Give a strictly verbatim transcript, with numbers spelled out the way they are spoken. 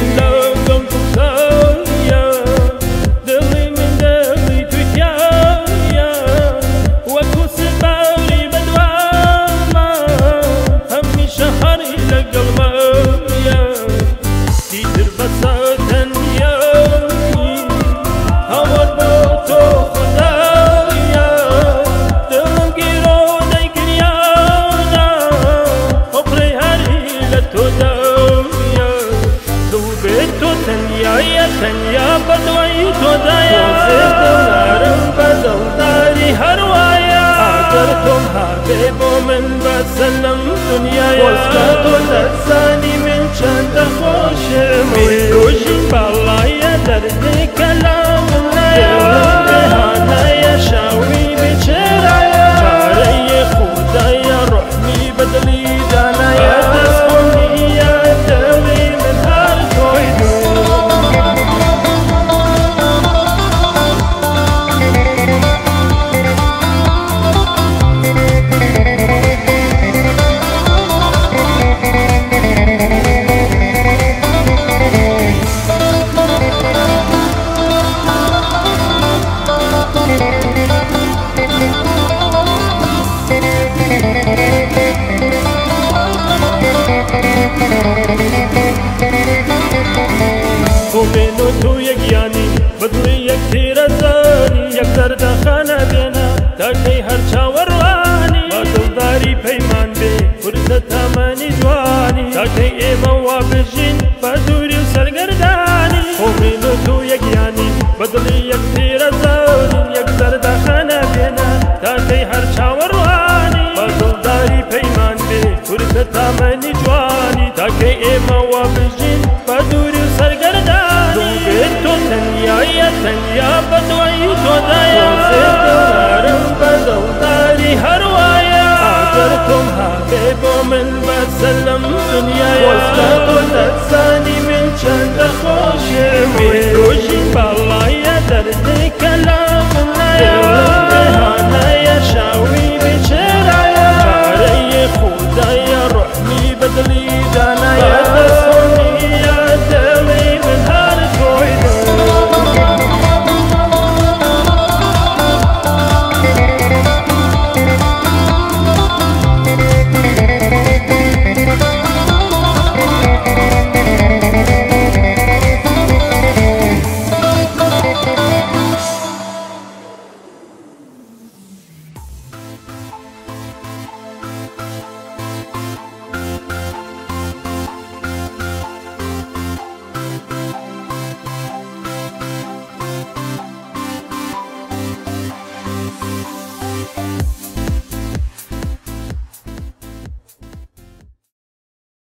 تنیا بدوی تو دایا دلارم بدلداری هر وایا اگر تم هاته با من بسلم دنیا واسه تو لسانی من چند خوشم می روشین بالای درد کلام نیا بهانه شاوی بچرایا چاره خدایا رحمی بدلی دانایا دستونی یا دلی من هر توی ومنو تو یک یانی بدلی یک تیرزانی یک درد خانه بینا تاکی هر چاوروانی با دلداری پیمان بی فرصت امانی جوانی تاکی ایما وابشین با دوری و سرگردانی ومنو تو یک یانی بدلی یک تیرزانی یک درد خانه بینا تاکی هر چاوروانی با دلداری پیمان بی فرصت امانی جوانی تاکی ایما وابشین با دوری و سرگردانی تنیا یا تنیا بدوی تو دایا دلارم بدلداری هر وایا اگر تم هاته با من بسلم دنیا واسه تو لسانی من چند خوشم می روشین بالای درد کلام نیا بهانه شاوی بچرایا چاره خدایا رحمی بدلی دانایا